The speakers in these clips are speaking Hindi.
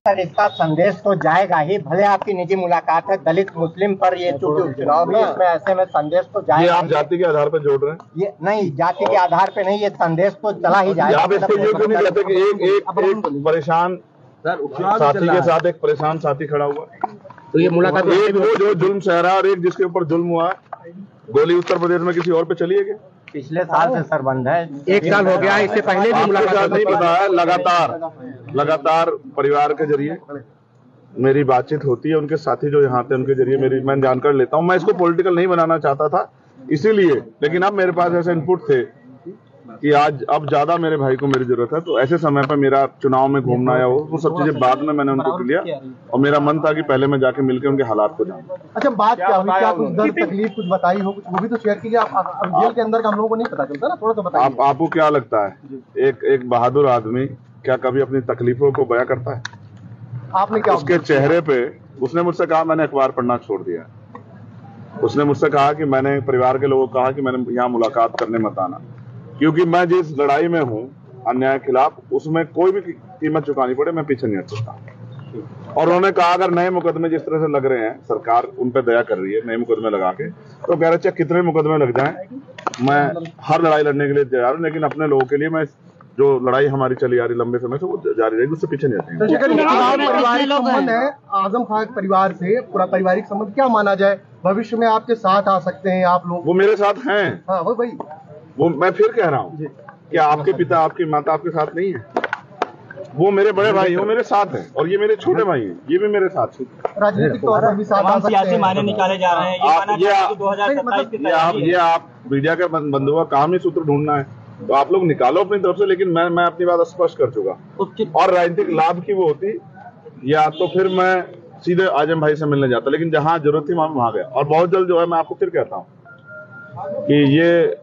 सर इसका संदेश तो जाएगा ही, भले आपकी निजी मुलाकात है दलित मुस्लिम पर, ये चूंकि उपचुनाव भी इसमें ऐसे में संदेश तो जाएगा। ये आप जाति के आधार पर जोड़ रहे हैं? ये नहीं, जाति के आधार पे नहीं, ये संदेश तो चला ही जाएगा। आप इसको ये क्यों नहीं कहते कि एक परेशान साथी के साथ एक परेशान साथी खड़ा हुआ, तो ये मुलाकात एक वो जो जुल्म सह रहा है और एक जिसके ऊपर जुल्म हुआ है। गोली उत्तर प्रदेश में किसी और पे चली है क्या? पिछले साल से सर बंद है, 1 साल हो गया, इससे पहले भी मुलाकात नहीं पता है। लगातार परिवार के जरिए मेरी बातचीत होती है, उनके साथी जो यहाँ थे उनके जरिए मेरी मैं जानकारी लेता हूँ। मैं इसको पॉलिटिकल नहीं बनाना चाहता था इसीलिए, लेकिन अब मेरे पास ऐसे इनपुट थे कि अब ज्यादा मेरे भाई को मेरी जरूरत है, तो ऐसे समय पर मेरा चुनाव में घूमना या वो सब चीजें बाद में मैंने उनको लिया और मेरा मन था कि पहले मैं जाके मिलकर उनके हालात को जानूं। अच्छा, बात क्या हुई? क्या कुछ दर्द तकलीफ कुछ बताई हो? कुछ वो भी तो शेयर कीजिए। आप जेल के अंदर का हम लोगों को नहीं पता चलता ना, थोड़ा सा बताइए। आपको क्या लगता है एक बहादुर आदमी क्या कभी अपनी तकलीफों को बयां करता है? आपने क्या उसके चेहरे पे, उसने मुझसे कहा मैंने अखबार पढ़ना छोड़ दिया। उसने मुझसे कहा कि मैंने परिवार के लोगों को कहा कि मैंने यहाँ मुलाकात करने मत आना, क्योंकि मैं जिस लड़ाई में हूँ अन्याय के खिलाफ, उसमें कोई भी कीमत चुकानी पड़े मैं पीछे नहीं हट सकता। और उन्होंने कहा अगर नए मुकदमे जिस तरह से लग रहे हैं, सरकार उन पर दया कर रही है नए मुकदमे लगा के, तो कह रहे चाहे कितने मुकदमे लग जाएं मैं हर लड़ाई लड़ने के लिए तैयार हूँ, लेकिन अपने लोगों के लिए मैं जो लड़ाई हमारी चली आ रही लंबे समय से वो जारी रहेगी, उससे पीछे नहीं हटेंगे। पारिवारिक संबंध है आजम खान परिवार से, पूरा पारिवारिक संबंध क्या माना जाए? भविष्य में आपके साथ आ सकते हैं आप लोग? वो मेरे साथ हैं। हाँ वो भाई, वो मैं फिर कह रहा हूँ कि आपके पिता आपकी माता आपके साथ नहीं है, वो मेरे बड़े भाई वो मेरे साथ हैं, और ये मेरे छोटे भाई हैं, ये भी मेरे साथ हैं। राजनीतिक तौर पर भी साथ आ सकते हैं। मायने निकाले जा रहे हैं। ये आप मीडिया के बंधुओं का काम ही सूत्र ढूंढना है, तो आप लोग निकालो अपनी तरफ से, लेकिन मैं अपनी बात स्पष्ट कर चुका। और राजनीतिक लाभ की वो होती या तो फिर मैं सीधे आजम भाई से मिलने जाता, लेकिन जहां जरूरत थी वहां गया। और बहुत जल्द जो है मैं आपको फिर कहता हूँ कि ये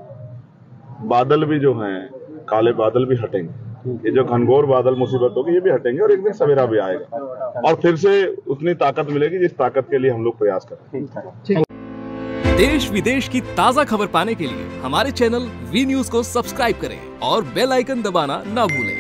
बादल भी जो हैं, काले बादल भी हटेंगे, ये जो घनघोर बादल मुसीबत होगी ये भी हटेंगे, और एक दिन सवेरा भी आएगा और फिर से उतनी ताकत मिलेगी जिस ताकत के लिए हम लोग प्रयास कर रहे हैं। देश विदेश की ताजा खबर पाने के लिए हमारे चैनल वी न्यूज को सब्सक्राइब करें और बेल आइकन दबाना ना भूलें।